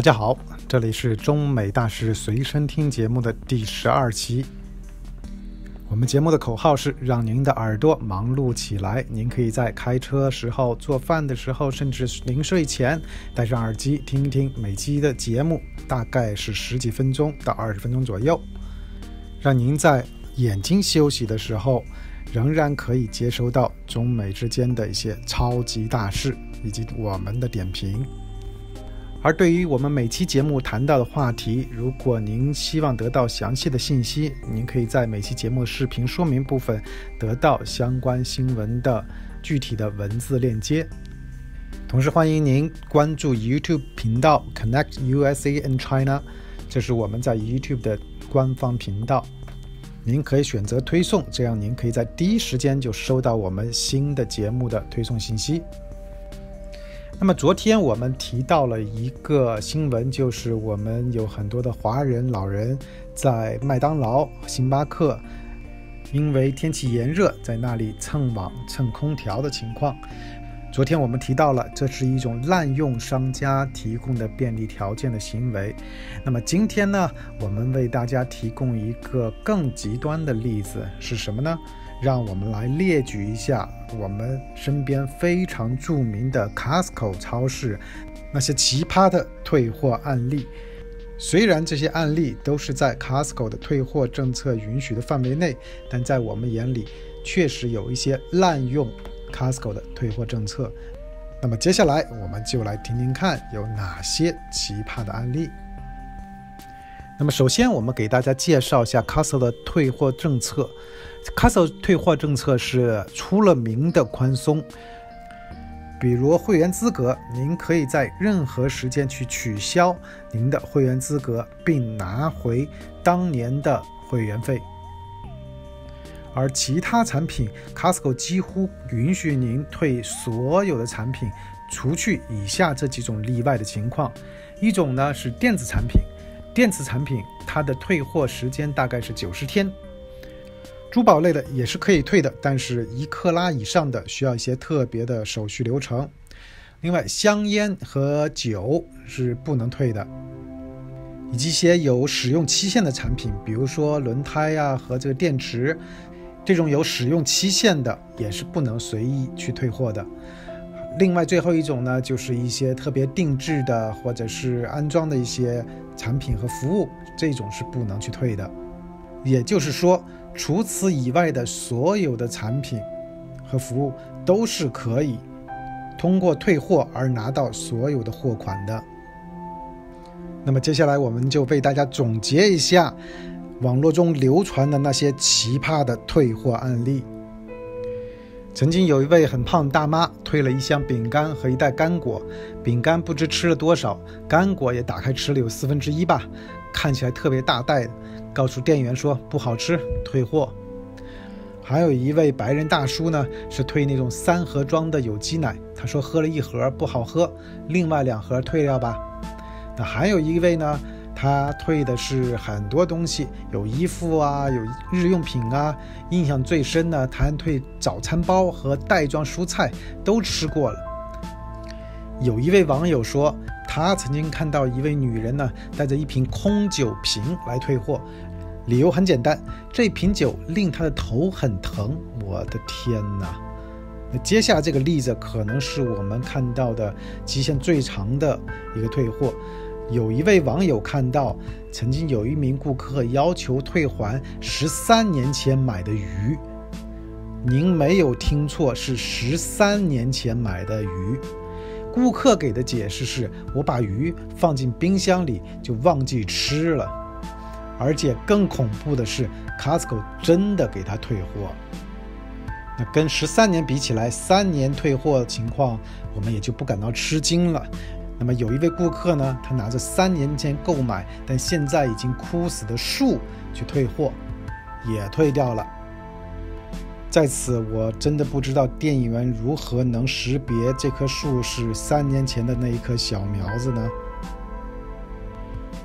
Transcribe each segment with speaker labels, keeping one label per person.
Speaker 1: 大家好，这里是中美大师随身听节目的第12期。我们节目的口号是让您的耳朵忙碌起来，您可以在开车时候、做饭的时候，甚至临睡前戴上耳机听一听每期的节目，大概是10几分钟到20分钟左右，让您在眼睛休息的时候仍然可以接收到中美之间的一些超级大事以及我们的点评。而对于我们每期节目谈到的话题，如果您希望得到详细的信息，您可以在每期节目视频说明部分得到相关新闻的具体的文字链接。同时欢迎您关注 YouTube 频道 Connect USA and China， 这是我们在 YouTube 的官方频道。您可以选择推送，这样您可以在第一时间就收到我们新的节目的推送信息。那么昨天我们提到了一个新闻，就是我们有很多的华人老人在麦当劳、星巴克因为天气炎热在那里蹭网蹭空调的情况。昨天我们提到了这是一种滥用商家提供的便利条件的行为。那么今天呢，我们为大家提供一个更极端的例子是什么呢？让我们来列举一下我们身边非常著名的 Costco 超市那些奇葩的退货案例。虽然这些案例都是在 Costco 的退货政策允许的范围内，但在我们眼里确实有一些滥用 Costco 的退货政策。那么接下来我们就来听听看有哪些奇葩的案例。那么首先我们给大家介绍一下 Costco 的退货政策。Costco 退货政策是出了名的宽松，比如会员资格，您可以在任何时间去取消您的会员资格，并拿回当年的会员费。而其他产品 Costco 几乎允许您退所有的产品，除去以下这几种例外的情况。一种呢是电子产品，电子产品它的退货时间大概是90天。珠宝类的也是可以退的，但是1克拉以上的需要一些特别的手续流程。另外香烟和酒是不能退的，以及一些有使用期限的产品，比如说轮胎和这个电池，这种有使用期限的也是不能随意去退货的。另外最后一种呢，就是一些特别定制的或者是安装的一些产品和服务，这种是不能去退的。也就是说，除此以外的所有的产品和服务都是可以通过退货而拿到所有的货款的。那么接下来我们就为大家总结一下网络中流传的那些奇葩的退货案例。曾经有一位很胖的大妈退了一箱饼干和一袋干果，饼干不知吃了多少，干果也打开吃了有1/4吧，看起来特别大袋的，告诉店员说不好吃，退货。还有一位白人大叔呢，是退那种3盒装的有机奶，他说喝了1盒不好喝，另外2盒退掉吧。那还有一位呢，他退的是很多东西，有衣服有日用品印象最深的他还退早餐包和袋装蔬菜，都吃过了。有一位网友说，他曾经看到一位女人呢，带着一瓶空酒瓶来退货，理由很简单，这瓶酒令他的头很疼。我的天哪！那接下来这个例子可能是我们看到的期限最长的一个退货。有一位网友看到，曾经有一名顾客要求退还13年前买的鱼。您没有听错，是13年前买的鱼。顾客给的解释是，我把鱼放进冰箱里就忘记吃了。而且更恐怖的是 Costco 真的给他退货。那跟13年比起来，3年退货的情况我们也就不感到吃惊了。那么有一位顾客呢，他拿着3年前购买但现在已经枯死的树去退货，也退掉了。在此我真的不知道店员如何能识别这棵树是3年前的那一棵小苗子呢？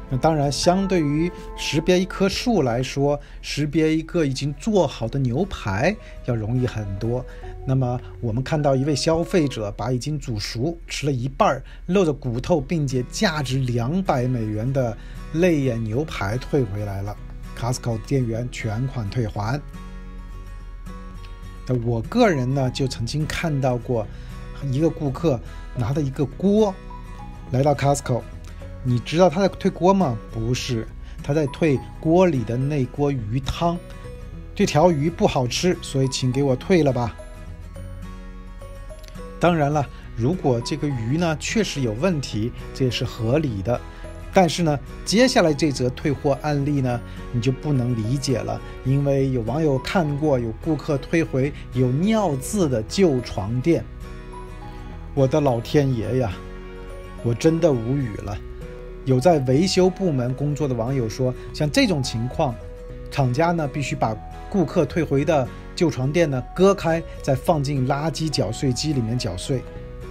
Speaker 1: 那当然，相对于识别一棵树来说，识别一个已经做好的牛排要容易很多。那么我们看到一位消费者把已经煮熟、吃了一半、露着骨头并且价值$200的泪眼牛排退回来了， Costco 店员全款退还。那我个人呢，就曾经看到过一个顾客拿着一个锅来到 Costco， 你知道他在退锅吗？不是，他在退锅里的那锅鱼汤，这条鱼不好吃，所以请给我退了吧。当然了，如果这个鱼呢确实有问题，这也是合理的。但是呢，接下来这则退货案例呢，你就不能理解了，因为有网友看过有顾客退回有尿渍的旧床垫。我的老天爷呀，我真的无语了。有在维修部门工作的网友说，像这种情况，厂家呢必须把顾客退回的旧床垫呢割开，再放进垃圾搅碎机里面搅碎。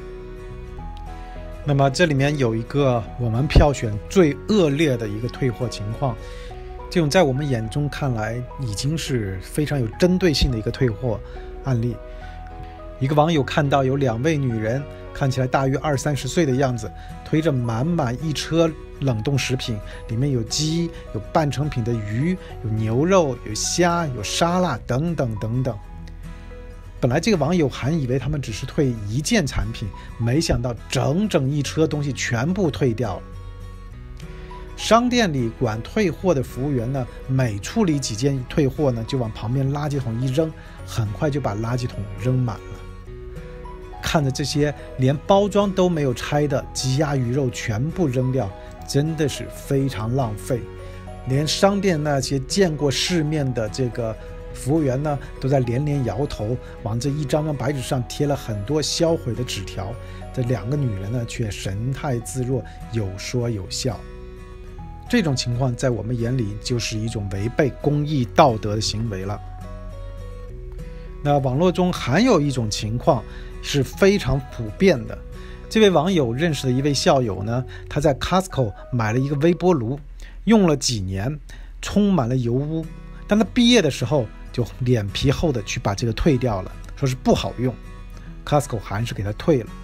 Speaker 1: 那么这里面有一个我们票选最恶劣的一个退货情况，这种在我们眼中看来已经是非常有针对性的一个退货案例。一个网友看到有2位女人，看起来大约20-30岁的样子，推着满满一车冷冻食品，里面有鸡，有半成品的鱼，有牛肉，有虾，有沙拉等等等等。本来这个网友还以为他们只是退一件产品，没想到整整一车东西全部退掉了。商店里管退货的服务员呢，每处理几件退货呢，就往旁边垃圾桶一扔，很快就把垃圾桶扔满了。看着这些连包装都没有拆的鸡鸭鱼肉全部扔掉，真的是非常浪费。连商店那些见过世面的这个服务员呢，都在连连摇头，往这一张张白纸上贴了很多销毁的纸条。这2个女人呢，却神态自若，有说有笑。这种情况在我们眼里就是一种违背公益道德的行为了。那网络中还有一种情况是非常普遍的。这位网友认识的一位校友呢，他在 Costco 买了一个微波炉，用了几年，充满了油污，但他毕业的时候就脸皮厚的去把这个退掉了，说是不好用， Costco 还是给他退了。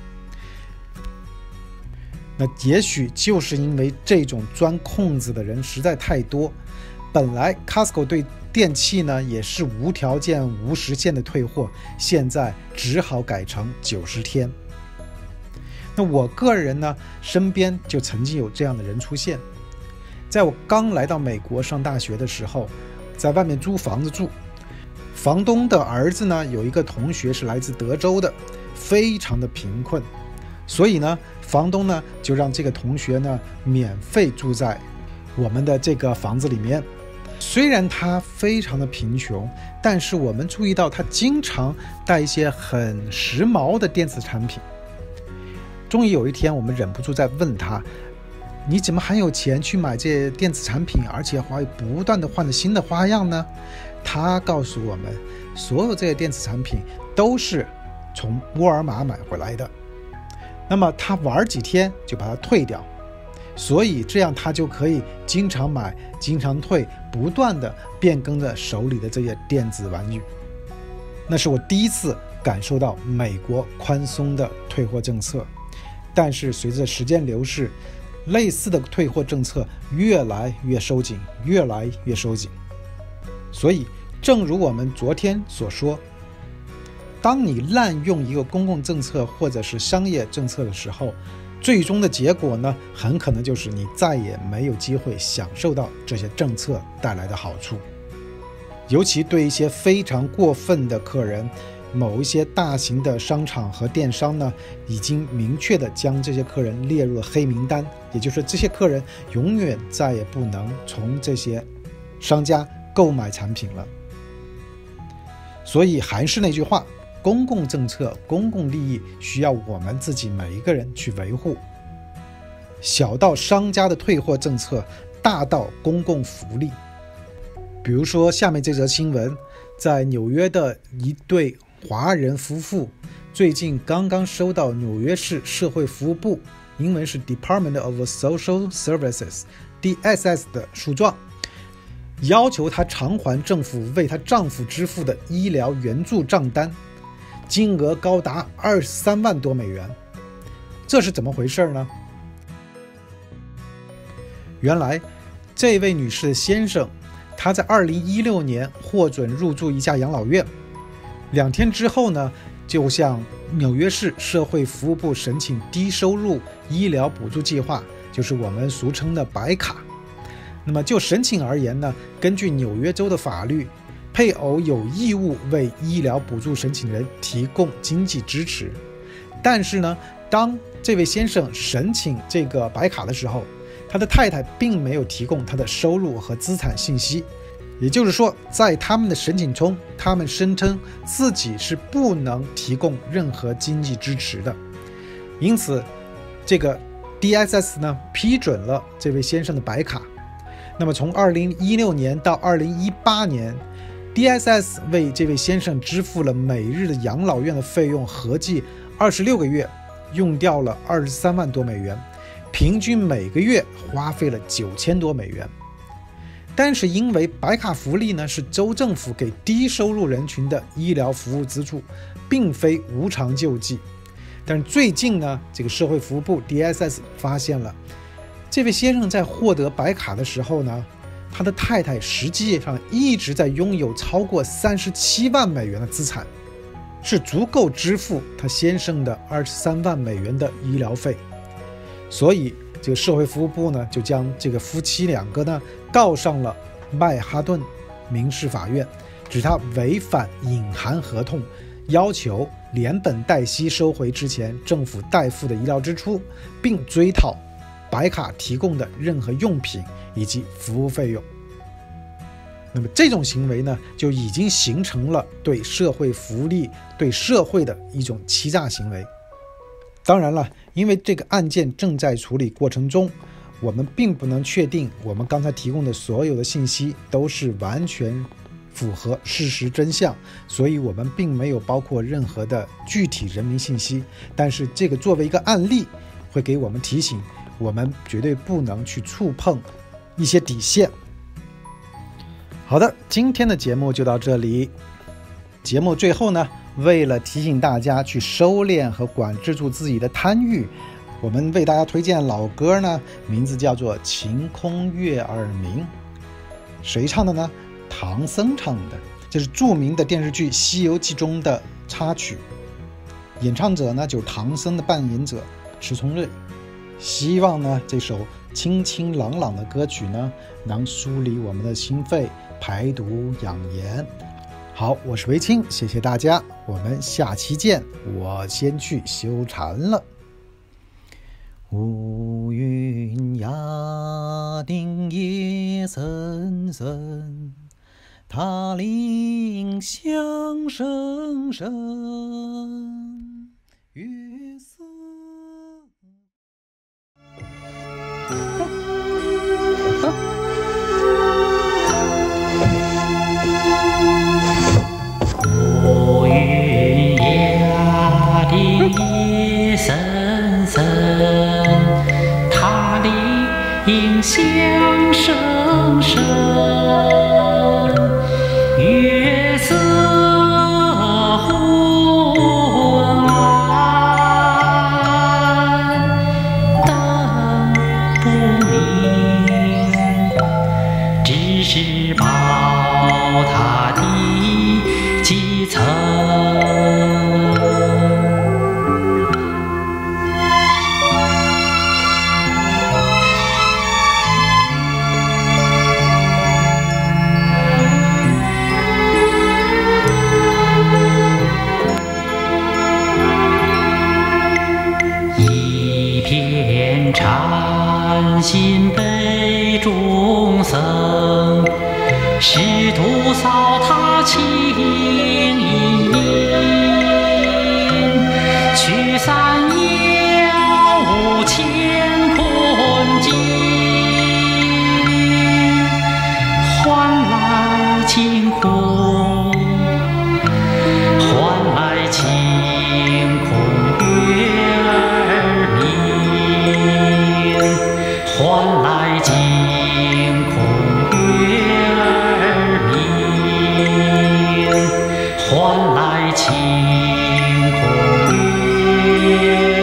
Speaker 1: 那也许就是因为这种钻空子的人实在太多，本来 Costco 对电器呢也是无条件无时限的退货，现在只好改成90天。那我个人呢，身边就曾经有这样的人出现。在我刚来到美国上大学的时候，在外面租房子住，房东的儿子呢有一个同学是来自德州的，非常的贫困，所以呢房东呢就让这个同学呢免费住在我们的这个房子里面。虽然他非常的贫穷，但是我们注意到他经常带一些很时髦的电子产品。终于有一天，我们忍不住在问他，你怎么还有钱去买这些电子产品，而且还不断的换着新的花样呢？他告诉我们，所有这些电子产品都是从沃尔玛买回来的，那么他玩几天就把它退掉，所以这样他就可以经常买经常退，不断的变更着手里的这些电子玩具。那是我第一次感受到美国宽松的退货政策，但是随着时间流逝，类似的退货政策越来越收紧，越来越收紧。所以正如我们昨天所说，当你滥用一个公共政策或者是商业政策的时候，最终的结果呢，很可能就是你再也没有机会享受到这些政策带来的好处。尤其对一些非常过分的客人，某一些大型的商场和电商呢，已经明确的将这些客人列入了黑名单，也就是这些客人永远再也不能从这些商家购买产品了。所以还是那句话，公共政策、公共利益需要我们自己每一个人去维护。小到商家的退货政策，大到公共福利。比如说下面这则新闻，在纽约的一对华人夫妇最近刚刚收到纽约市社会服务部英文是 Department of Social Services，DSS 的诉状，要求她偿还政府为她丈夫支付的医疗援助账单，金额高达23万多美元。这是怎么回事呢？原来这位女士的先生，他在2016年获准入住一家养老院，2天之后呢，就向纽约市社会服务部申请低收入医疗补助计划，就是我们俗称的白卡。那么就申请而言呢，根据纽约州的法律，配偶有义务为医疗补助申请人提供经济支持。但是呢，当这位先生申请这个白卡的时候，他的太太并没有提供他的收入和资产信息，也就是说，在他们的申请中，他们声称自己是不能提供任何经济支持的。因此，这个 DSS 呢批准了这位先生的白卡。那么从2016年到2018年 ，DSS 为这位先生支付了每日的养老院的费用，合计26个月，用掉了23万多美元，平均每个月花费了9000多美元。但是因为白卡福利呢是州政府给低收入人群的医疗服务资助，并非无偿救济。但是最近呢，这个社会服务部 DSS 发现了，这位先生在获得白卡的时候呢，他的太太实际上一直在拥有超过37万美元的资产，是足够支付他先生的23万美元的医疗费。所以这个社会服务部呢，就将这个夫妻2个呢告上了曼哈顿民事法院，指他违反隐含合同，要求连本带息收回之前政府代付的医疗支出，并追讨白卡提供的任何用品以及服务费用。那么这种行为呢，就已经形成了对社会福利、对社会的一种欺诈行为。当然了，因为这个案件正在处理过程中，我们并不能确定我们刚才提供的所有的信息都是完全符合事实真相，所以我们并没有包括任何的具体人名信息。但是这个作为一个案例，会给我们提醒，我们绝对不能去触碰一些底线。好的，今天的节目就到这里。节目最后呢，为了提醒大家去收敛和管制住自己的贪欲，我们为大家推荐老歌呢，名字叫做《晴空悦耳鸣》。谁唱的呢？唐僧唱的，这是著名的电视剧《西游记》中的插曲。演唱者呢，就是唐僧的扮演者迟从瑞。希望呢，这首清清朗朗的歌曲呢，能梳理我们的心肺，排毒养颜。好，我是维清，谢谢大家，我们下期见。我先去修禅了。乌云压顶夜深深，塔铃响声声，月色
Speaker 2: 乌云压顶夜深深，塔铃响声声，月色昏暗，灯不明，只是宝塔的几层。 天。